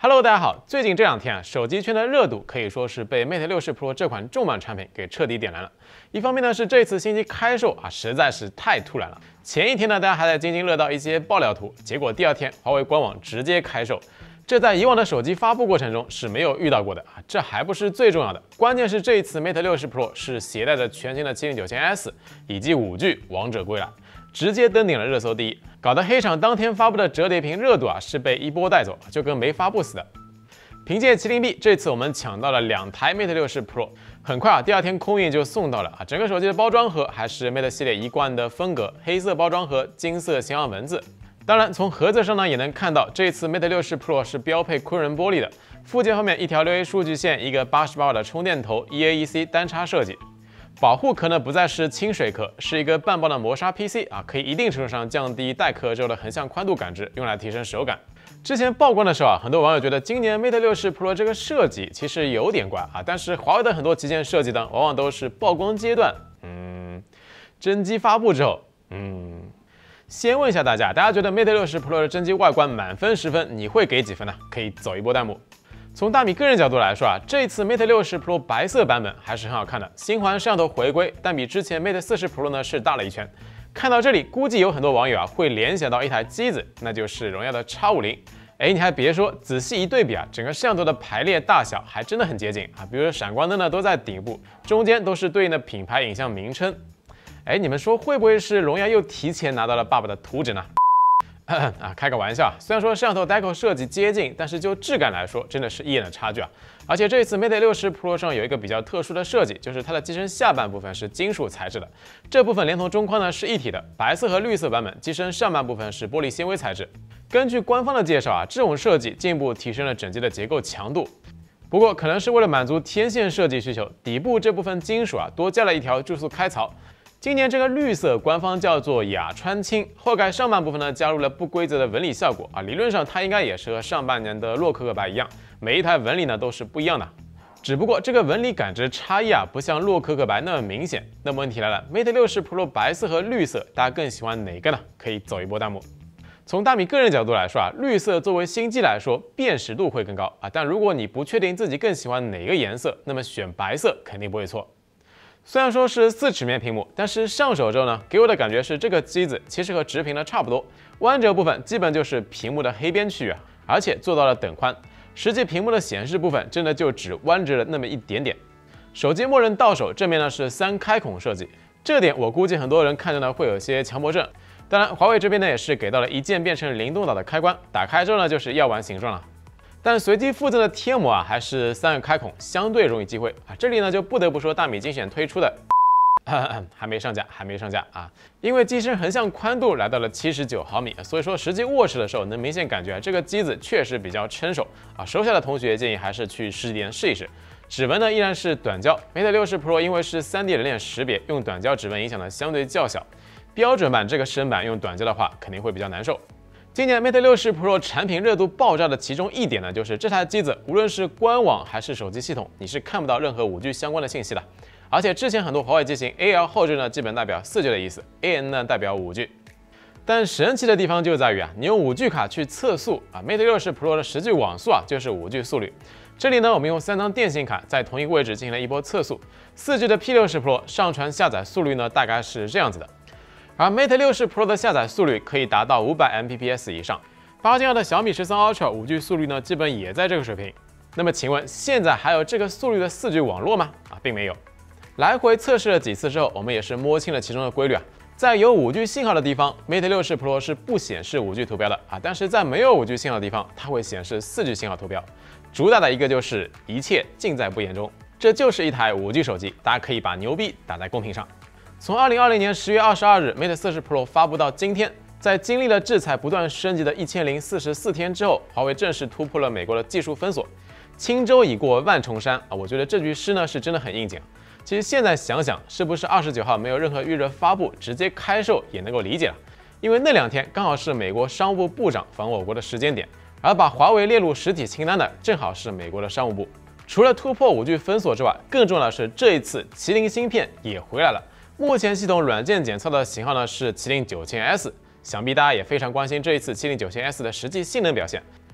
Hello， 大家好。最近这两天手机圈的热度可以说是被 Mate 60 Pro 这款重磅产品给彻底点燃了。一方面呢是这次新机开售实在是太突然了。前一天呢大家还在津津乐道一些爆料图，结果第二天华为官网直接开售，这在以往的手机发布过程中是没有遇到过的这还不是最重要的，关键是这一次 Mate 60 Pro 是携带着全新的79000S 以及5G 王者归来，直接登顶了热搜第一，搞得黑厂当天发布的折叠屏热度是被一波带走，就跟没发布似的。凭借麒麟臂，这次我们抢到了2台 Mate 60 Pro， 很快第二天空运就送到了整个手机的包装盒还是 Mate 系列一贯的风格，黑色包装盒，金色型号文字。当然，从盒子上呢也能看到，这次 Mate 60 Pro 是标配昆仑玻璃的，附件方面一条6A 数据线，一个88瓦的充电头 ，EAEC 单插设计。保护壳呢不再是清水壳，是一个半磅的磨砂 PC 可以一定程度上降低带壳之后的横向宽度感知，用来提升手感。之前曝光的时候很多网友觉得今年 Mate 60 Pro 这个设计其实有点怪但是华为的很多旗舰设计呢，往往都是曝光阶段，真机发布之后，先问一下大家觉得 Mate 60 Pro 的真机外观满分10分，你会给几分呢？可以走一波弹幕。从大米个人角度来说这次 Mate 60 Pro 白色版本还是很好看的，星环摄像头回归，但比之前 Mate 40 Pro 呢是大了一圈。看到这里，估计有很多网友会联想到一台机子，那就是荣耀的 X50。你还别说，仔细一对比整个摄像头的排列大小还真的很接近比如说闪光灯呢都在顶部，中间都是对应的品牌影像名称。你们说会不会是荣耀又提前拿到了爸爸的图纸呢？开个玩笑，虽然说摄像头 Deco 设计接近，但是就质感来说，真的是一眼的差距而且这一次 Mate 60 Pro 上有一个比较特殊的设计，就是它的机身下半部分是金属材质的，这部分连同中框呢是一体的，白色和绿色版本机身上半部分是玻璃纤维材质。根据官方的介绍这种设计进一步提升了整机的结构强度。不过可能是为了满足天线设计需求，底部这部分金属多加了一条注塑开槽。今年这个绿色官方叫做雅川青，后盖上半部分呢加入了不规则的纹理效果理论上它应该也是和上半年的洛可可白一样，每一台纹理呢都是不一样的，只不过这个纹理感知差异不像洛可可白那么明显。那么问题来了， Mate 60 Pro 白色和绿色，大家更喜欢哪个呢？可以走一波弹幕。从大米个人角度来说绿色作为新机来说辨识度会更高但如果你不确定自己更喜欢哪个颜色，那么选白色肯定不会错。虽然说是4尺面屏幕，但是上手之后呢，给我的感觉是这个机子其实和直屏呢差不多，弯折部分基本就是屏幕的黑边区域而且做到了等宽，实际屏幕的显示部分真的就只弯折了那么一点点。手机默认到手正面呢是3开孔设计，这点我估计很多人看着呢会有些强迫症。当然，华为这边呢也是给到了一键变成灵动岛的开关，打开之后呢就是药丸形状了。但随机附赠的贴膜还是3个开孔，相对容易击灰这里呢就不得不说大米精选推出的，还没上架因为机身横向宽度来到了79毫米，所以说实际握持的时候能明显感觉这个机子确实比较撑手手下的同学建议还是去实体店试一试。指纹呢依然是短焦 ，Mate 60 Pro 因为是3D 人脸识别，用短焦指纹影响的相对较小，标准版这个深版用短焦的话肯定会比较难受。今年 Mate 60 Pro 产品热度爆炸的其中一点呢，就是这台机子无论是官网还是手机系统，你是看不到任何5G 相关的信息的。而且之前很多华为机型 AL 后置呢，基本代表4G 的意思 ，AN 呢代表5G。但神奇的地方就在于你用5G 卡去测速Mate 60 Pro 的实际网速就是5G 速率。这里呢，我们用3张电信卡在同一个位置进行了一波测速，4G 的 P60 Pro 上传下载速率呢大概是这样子的。而 Mate 60 Pro 的下载速率可以达到500 Mbps 以上，8镜的小米13 Ultra 5G 速率呢，基本也在这个水平。那么请问，现在还有这个速率的4G 网络吗？并没有。来回测试了几次之后，我们也是摸清了其中的规律在有5G 信号的地方 ，Mate 60 Pro 是不显示5G 图标的但是在没有5G 信号的地方，它会显示4G 信号图标。主打的一个就是一切尽在不言中，这就是一台5G 手机，大家可以把牛逼打在公屏上。从2020年10月22日 Mate 40 Pro 发布到今天，在经历了制裁不断升级的1044天之后，华为正式突破了美国的技术封锁。轻舟已过万重山我觉得这句诗呢是真的很应景。其实现在想想，是不是29号没有任何预热发布，直接开售也能够理解了？因为那2天刚好是美国商务部部长访问我国的时间点，而把华为列入实体清单的正好是美国的商务部。除了突破5G 封锁之外，更重要的是这一次麒麟芯片也回来了。目前系统软件检测的型号呢是麒麟9000S，想必大家也非常关心这一次麒麟9000S的实际性能表现。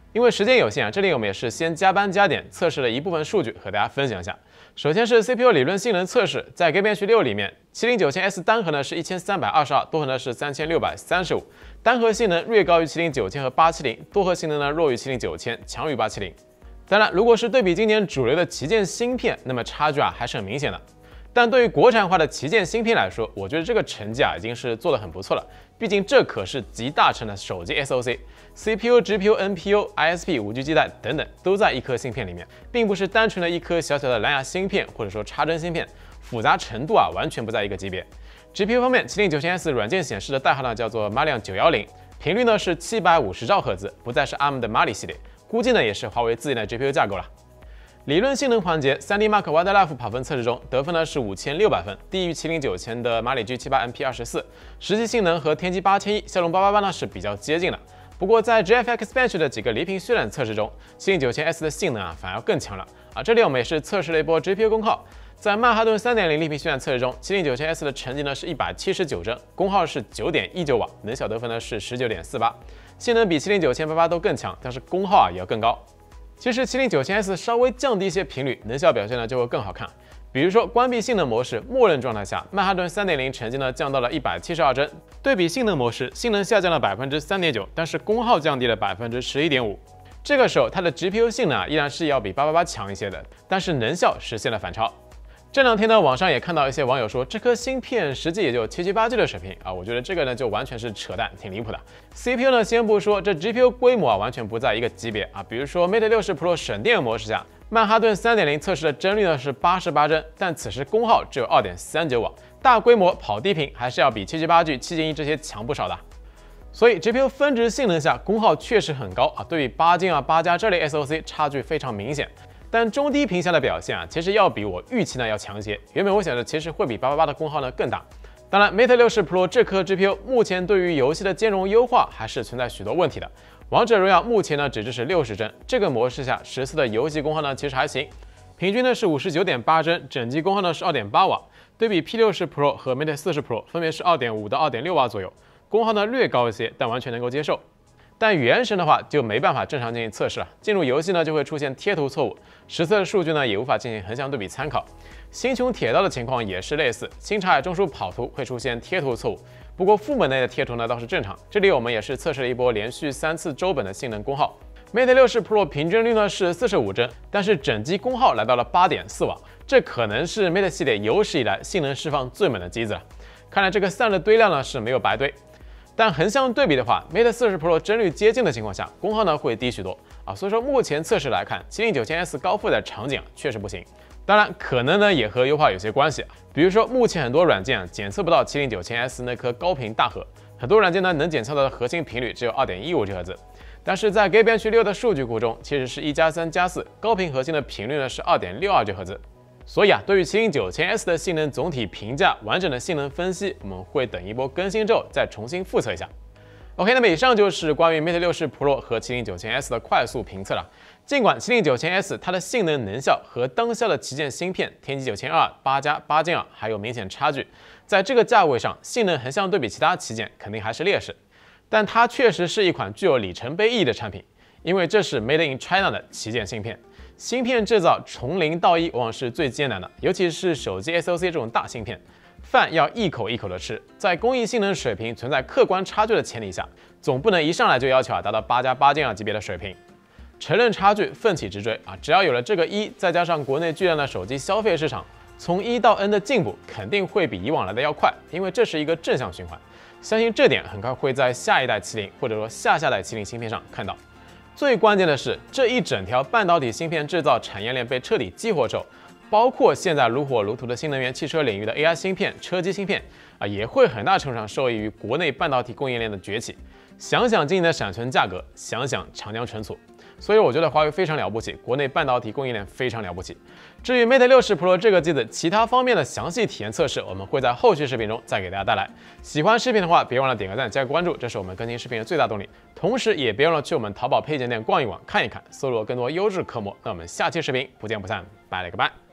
因为时间有限啊，这里我们也是先加班加点测试了一部分数据和大家分享一下。首先是 CPU 理论性能测试，在 Geekbench 6里面，70900S 单核呢是1322，多核呢是3635，单核性能略高于70900和870，多核性能呢弱于79000，强于870。当然，如果是对比今年主流的旗舰芯片，那么差距还是很明显的。但对于国产化的旗舰芯片来说，我觉得这个成绩已经是做得很不错了。毕竟这可是集大成的手机 SoC、CPU、GPU、NPU、ISP、5G 基带等等都在一颗芯片里面，并不是单纯的一颗小小的蓝牙芯片或者说插针芯片，复杂程度完全不在一个级别。GPU 方面，70900S 软件显示的代号呢叫做 Malion 910，频率呢是750兆赫兹，不再是 ARM 的 Mali 系列，估计呢也是华为自研的 GPU 架构了。理论性能环节，3D Mark Wildlife 跑分测试中得分呢是5600分，低于70900的马里 G78 MP24，实际性能和天玑8100、骁龙888呢是比较接近的。不过在 GFX Bench 的几个离屏渲染测试中，70900S 的性能反而更强了这里我们也是测试了一波 GPU 功耗，在曼哈顿 3.0 离屏渲染测试中，70900S 的成绩呢是179帧，功耗是9.19瓦，能小得分呢是19.48，性能比7090088都更强，但是功耗也要更高。其实70900S 稍微降低一些频率，能效表现呢就会更好看。比如说关闭性能模式，默认状态下，曼哈顿 3.0 成绩呢降到了172帧，对比性能模式，性能下降了3.9%，但是功耗降低了11.5%。这个时候它的 GPU 性能依然是要比888强一些的，但是能效实现了反超。这两天呢，网上也看到一些网友说，这颗芯片实际也就778G 的水平我觉得这个呢就完全是扯淡，挺离谱的。CPU 呢先不说，这 GPU 规模完全不在一个级别比如说 Mate 60 Pro 省电模式下，曼哈顿 3.0 测试的帧率呢是88帧，但此时功耗只有2.39瓦，大规模跑低频还是要比778G、701这些强不少的。所以 GPU 分值性能下，功耗确实很高对比8晶8加这类 SoC 差距非常明显。但中低频下的表现其实要比我预期呢要强一些。原本我想着其实会比888的功耗呢更大。当然 Mate 60 Pro 这颗 GPU 目前对于游戏的兼容优化还是存在许多问题的。王者荣耀目前呢只支持60帧，这个模式下14的游戏功耗呢其实还行，平均呢是59.8帧，整机功耗呢是2.8瓦，对比 P60 Pro 和 Mate 40 Pro 分别是2.5到2.6瓦左右，功耗呢略高一些，但完全能够接受。但原神的话就没办法正常进行测试了，进入游戏呢就会出现贴图错误，实测的数据呢也无法进行横向对比参考。星穹铁道的情况也是类似，星海中枢跑图会出现贴图错误，不过副本内的贴图呢倒是正常。这里我们也是测试了一波连续3次周本的性能功耗。Mate 60 Pro 平均率呢是45帧，但是整机功耗来到了8.4瓦，这可能是 Mate 系列有史以来性能释放最猛的机子了。看来这个散热堆量呢是没有白堆。但横向对比的话 ，Mate 40 Pro 帧率接近的情况下，功耗呢会低许多所以说目前测试来看，70900S 高负载场景确实不行。当然，可能呢也和优化有些关系比如说目前很多软件检测不到70900S 那颗高频大核，很多软件呢能检测到的核心频率只有2.15 GHz，但是在 Geekbench 6的数据库中，其实是1+3+4，高频核心的频率呢是2.62 GHz。所以对于70900S 的性能总体评价，完整的性能分析，我们会等一波更新之后再重新复测一下。OK， 那么以上就是关于 Mate 60 Pro 和70900S 的快速评测了。尽管70900S 它的性能能效和当下的旗舰芯片天玑9200、8加8晶还有明显差距，在这个价位上，性能横向对比其他旗舰肯定还是劣势，但它确实是一款具有里程碑意义的产品，因为这是 Made in China 的旗舰芯片。芯片制造从0到1往往是最艰难的，尤其是手机 SoC 这种大芯片，饭要一口一口的吃，在工艺性能水平存在客观差距的前提下，总不能一上来就要求达到8加8晶级别的水平。承认差距，奋起直追只要有了这个1，再加上国内巨量的手机消费市场，从1到 N 的进步肯定会比以往来的要快，因为这是一个正向循环。相信这点很快会在下一代麒麟或者说下下代麒麟芯片上看到。最关键的是，这一整条半导体芯片制造产业链被彻底激活之后，包括现在如火如荼的新能源汽车领域的 AI 芯片、车机芯片也会很大程度上受益于国内半导体供应链的崛起。想想今年的闪存价格，想想长江存储，所以我觉得华为非常了不起，国内半导体供应链非常了不起。至于 Mate 60 Pro 这个机子其他方面的详细体验测试，我们会在后续视频中再给大家带来。喜欢视频的话，别忘了点个赞、加个关注，这是我们更新视频的最大动力。同时，也别忘了去我们淘宝配件店逛一逛、看一看，搜罗更多优质科目。那我们下期视频不见不散，拜了个拜。